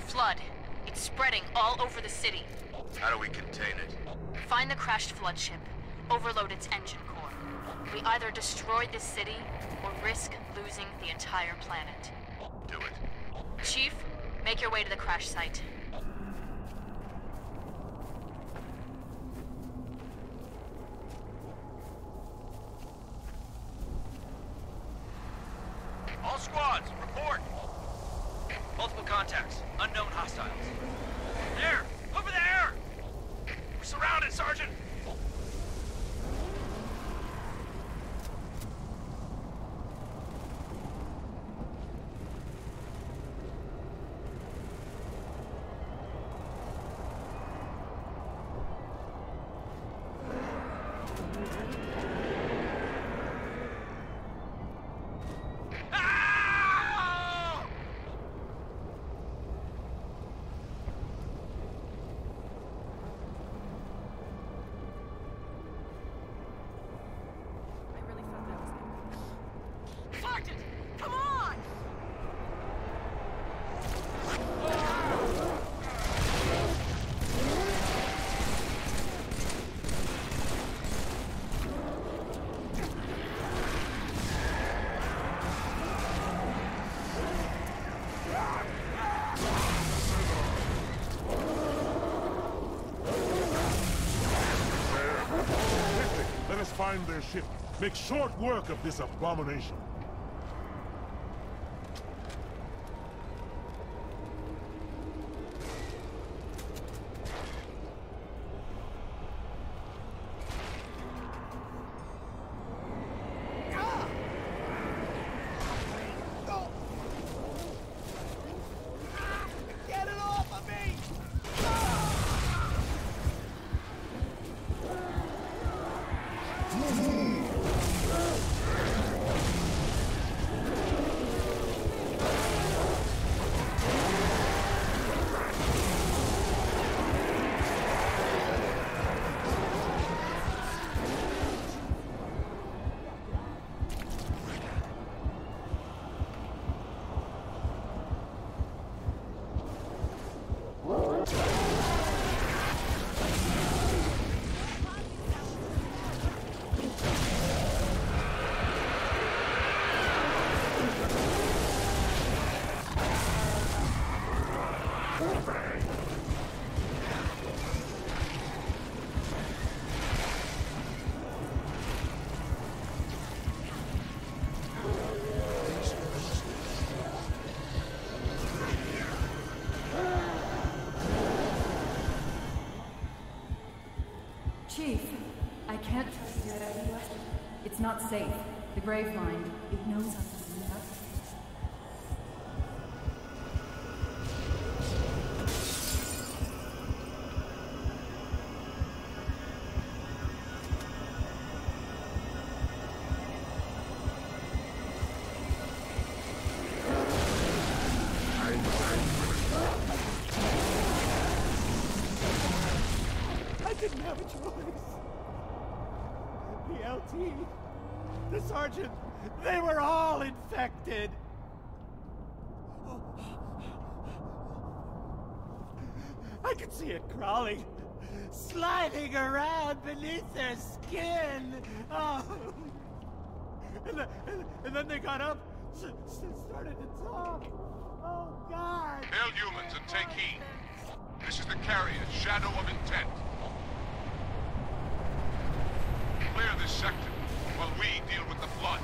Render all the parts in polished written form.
flood. It's spreading all over the city. How do we contain it? Find the crashed flood ship. Overload its engine core. We either destroy this city, or risk losing the entire planet. Do it. Chief, make your way to the crash site. All squads, report! Multiple contacts, unknown hostiles. There! Over there! We're surrounded, Sergeant! Find their ship. Make short work of this abomination. Chief, I can't trust you. It's not safe. The Gravemind, it knows us. The sergeant, they were all infected. I could see it crawling, sliding around beneath their skin. Oh. And then they got up, started to talk. Oh, God. Hail humans and take heed. This is the carrier, Shadow of Intent. Clear this sector while we deal with the flood.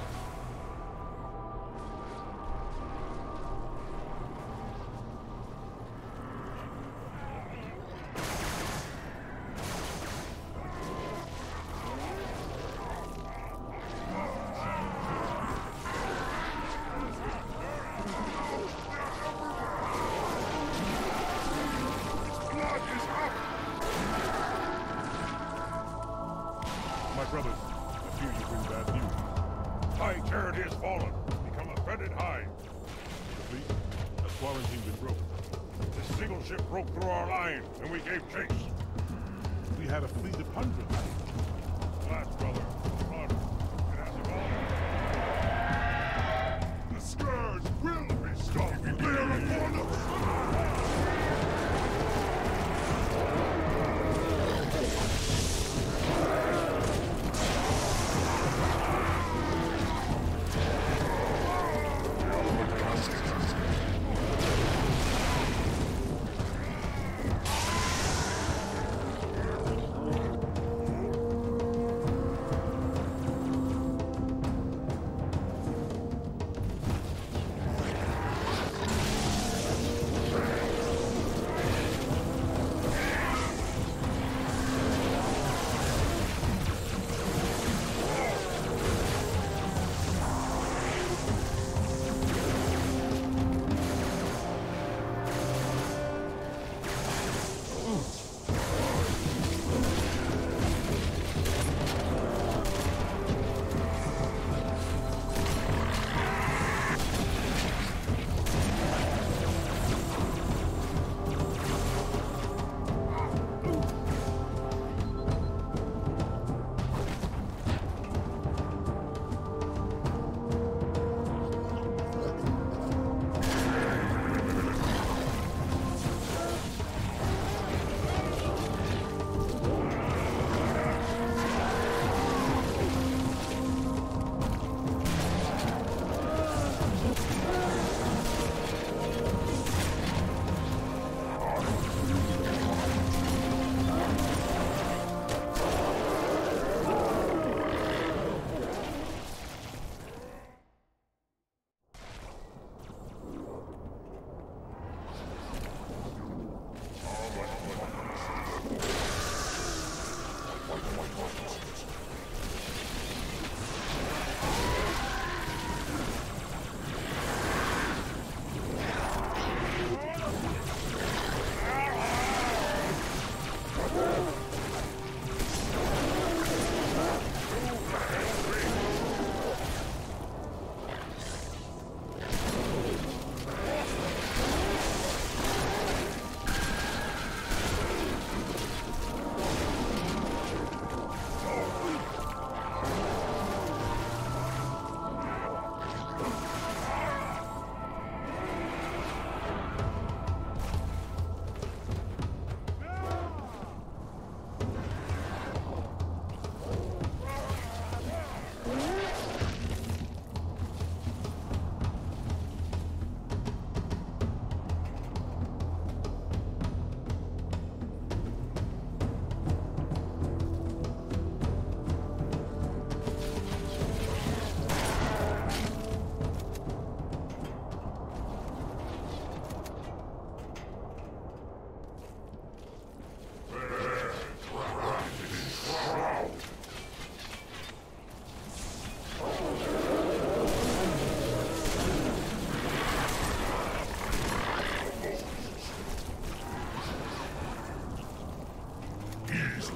My brothers, I fear you bring bad news. High turret is fallen. Become a threaded hive. The fleet has quarantine been broken. This single ship broke through our line, and we gave chase. We had a fleet of hundreds. Last brother, run. It has evolved. The scourge will be stopped. They are upon us!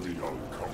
be uncovered.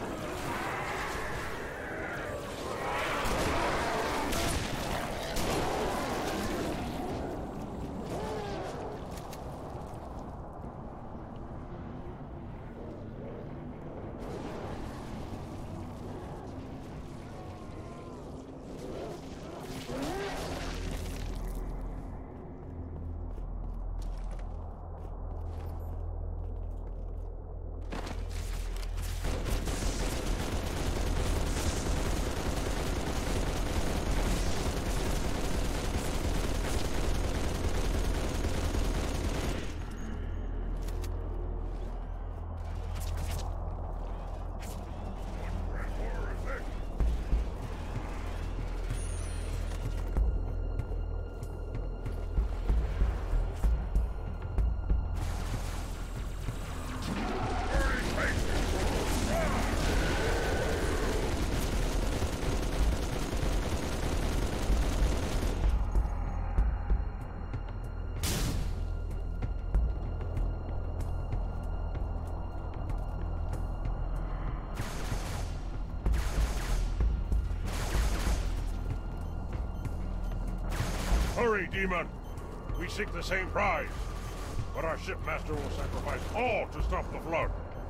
Hurry, demon! We seek the same prize, but our shipmaster will sacrifice all to stop the flood.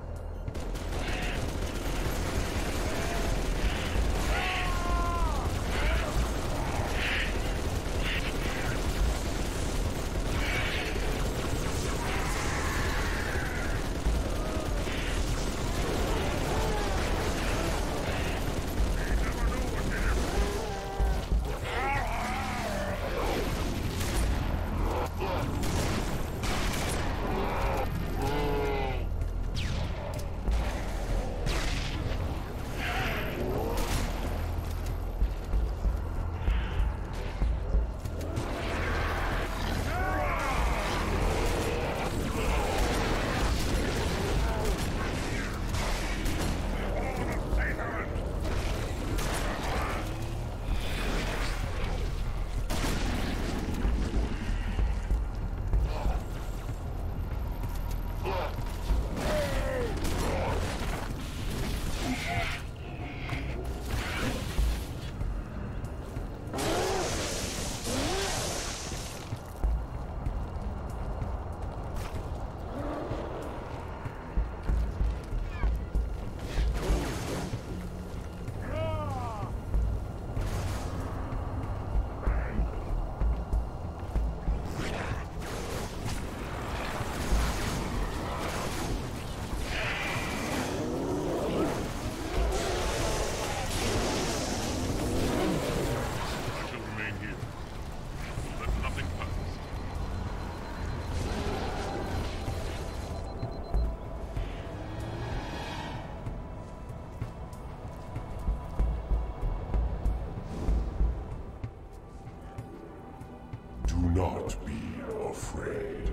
Do not be afraid.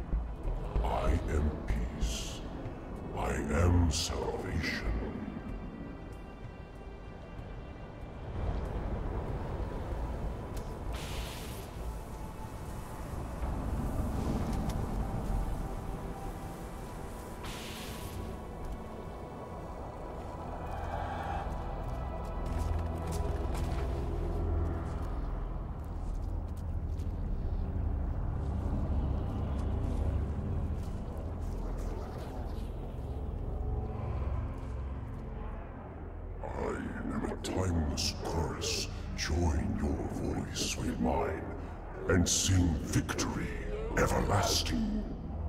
I am peace. I am salvation. Timeless chorus, join your voice with mine, and sing victory everlasting.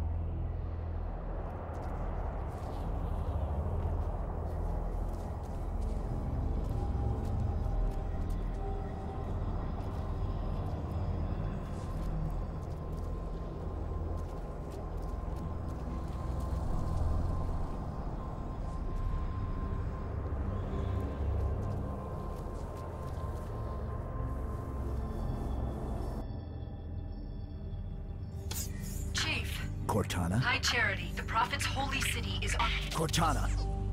Cortana? High Charity, the Prophet's holy city is on... Cortana.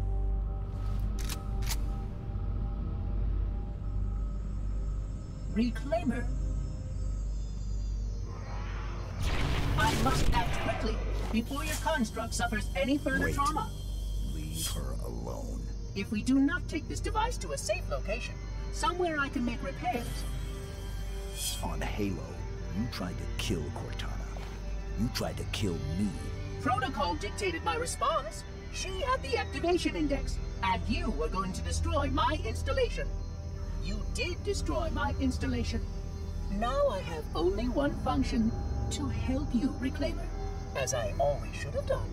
Reclaimer. I must act quickly before your construct suffers any further trauma. We leave her alone. If we do not take this device to a safe location, somewhere I can make repairs. On Halo, you tried to kill Cortana. You tried to kill me. Protocol dictated my response. She had the activation index, and you were going to destroy my installation. You did destroy my installation. Now I have only one function, to help you reclaim her, as I always should have done.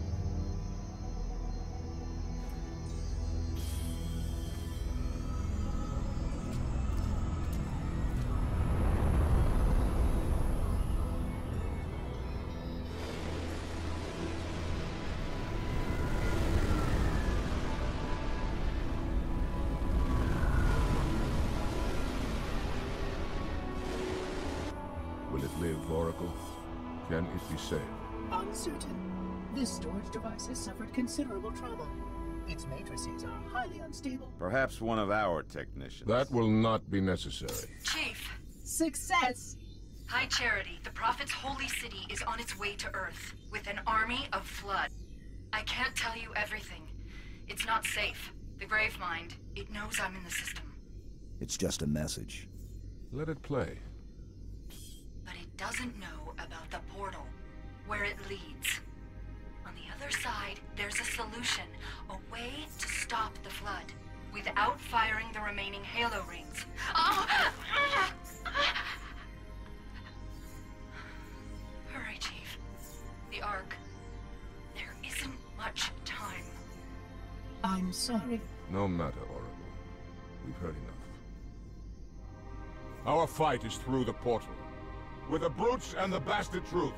Will it live, Oracle? Can it be saved? Uncertain. This storage device has suffered considerable trauma. Its matrices are highly unstable. Perhaps one of our technicians. That will not be necessary. Chief! Success! High Charity, the Prophet's holy city is on its way to Earth, with an army of Flood. I can't tell you everything. It's not safe. The Gravemind, it knows I'm in the system. It's just a message. Let it play. But it doesn't know about the portal, where it leads. On the other side, there's a solution, a way to stop the Flood, without firing the remaining Halo rings. Hurry, Chief. The Ark. There isn't much time. I'm sorry. No matter, Oracle. We've heard enough. Our fight is through the portal. With the brutes and the bastard truth.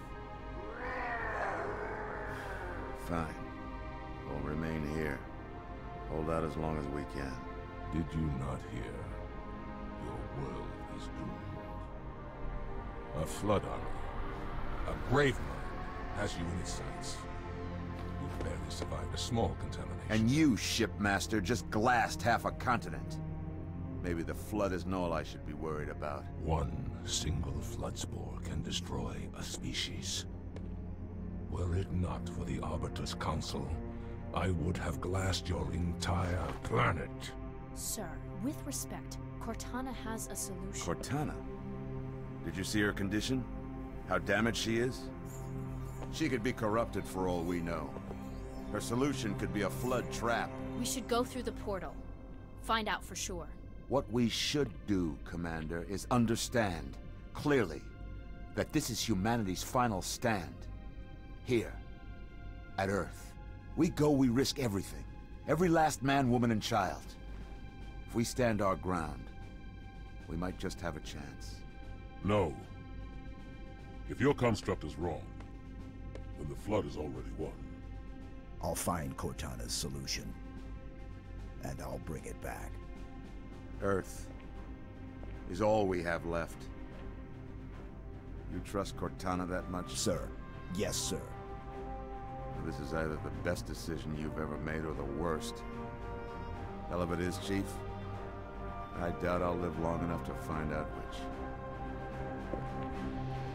Fine. We'll remain here. Hold out as long as we can. Did you not hear? Your world is doomed. A Flood army, a Gravemind, has you in its sights. You've barely survived a small contamination. And you, shipmaster, just glassed half a continent. Maybe the Flood isn't all I should be worried about. One single Flood spore can destroy a species. Were it not for the Arbiter's Council, I would have glassed your entire planet. Sir, with respect, Cortana has a solution. Cortana? Did you see her condition? How damaged she is? She could be corrupted for all we know. Her solution could be a Flood trap. We should go through the portal. Find out for sure. What we should do, Commander, is understand, clearly, that this is humanity's final stand. Here, at Earth. We go, we risk everything. Every last man, woman, and child. If we stand our ground, we might just have a chance. No. If your construct is wrong, then the Flood is already won. I'll find Cortana's solution. And I'll bring it back. Earth is all we have left. You trust Cortana that much? Sir. Yes, sir. This is either the best decision you've ever made or the worst. Hell of it is, Chief. I doubt I'll live long enough to find out which.